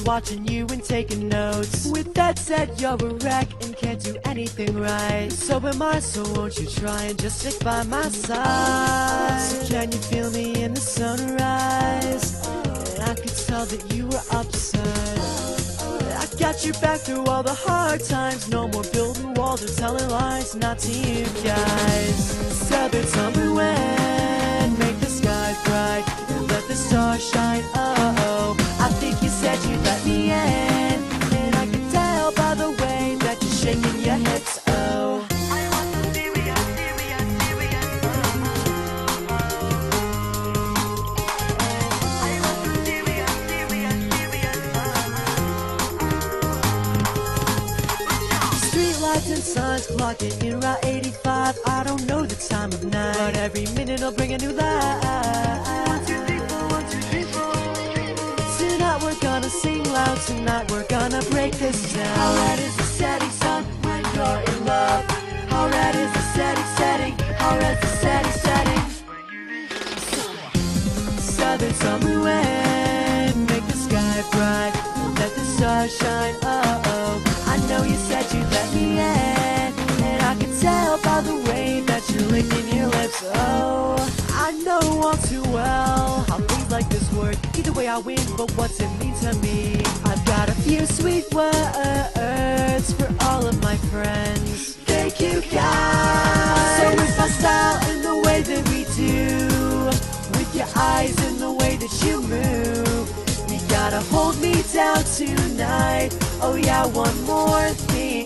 just watching you and taking notes. With that said, you're a wreck and can't do anything right. So am I, so won't you try and just stick by my side? So can you feel me in the sunrise? And I could tell that you were upset. I got your back through all the hard times. No more building walls or telling lies, not to you guys. So then tell me when, make the sky bright and let the stars shine. Oh, I think you said you'd let me in, and I can tell by the way that you're shaking your hips. Oh, lights and signs clocking in Route 85. I don't know the time of night, but every minute I'll bring a new light. 1, 2, 3, 4, 1, 2, 3, 4. Tonight we're gonna sing loud. Tonight we're gonna break this down. How red is the setting sun when you're in love? How red is the setting? How red's the setting? Southern summer wind, make the sky bright, let the stars shine. Oh, I know you said you'd let me in, and I can tell by the way that you're licking your lips. Oh, I know all too well how things like this work. Either way I win, but what's it mean to me? I've got a few sweet words for all of my friends. Thank you guys. So with my style and the way that we do, with your eyes and the way that you move, you gotta hold me down tonight. Oh yeah, one more thing,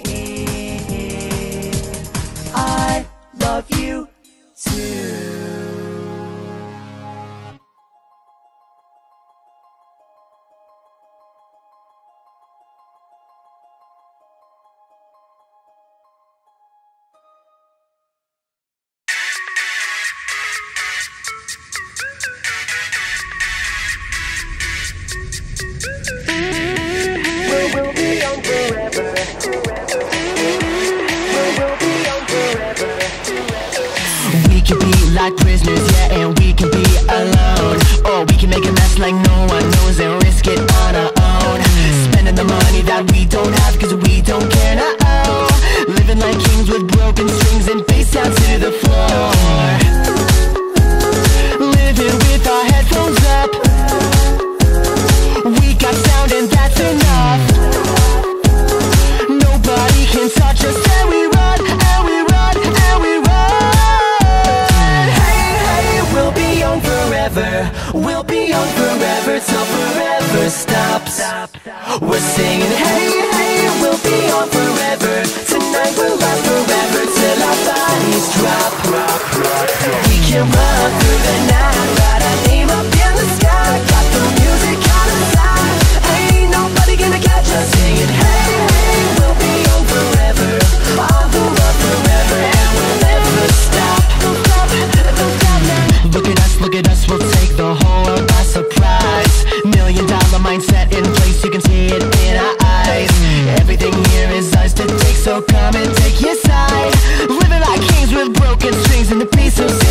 I love you too. We'll be young forever. We'll be young forever. We can be like prisoners, yeah, and we can be alone. Or we can make a mess like no one knows and risk it on our own. Spending the money that we don't have cause we don't care now. Living like kings with broken strings and face down to the floor. Living with our headphones up. We got sound and that's enough. Nobody can touch us and we run, and we run, and we run. Hey, hey, we'll be young forever. We'll be young forever till forever stops. We're singing hey, hey, we'll be young forever. Tonight we'll last forever till our bodies drop. We can run through the night, write our name up in the sky. Got the music on our side, ain't nobody gonna catch us singing hey, hey, we'll be young forever. All the love forever, and we'll never stop. Don't stop, don't stop now. Look at us, we'll take the whole world by surprise. $1 million mindset in place, you can see it in our eyes. Everything here is ours to take, so come and take your side. Living like kings with broken strings and the peace of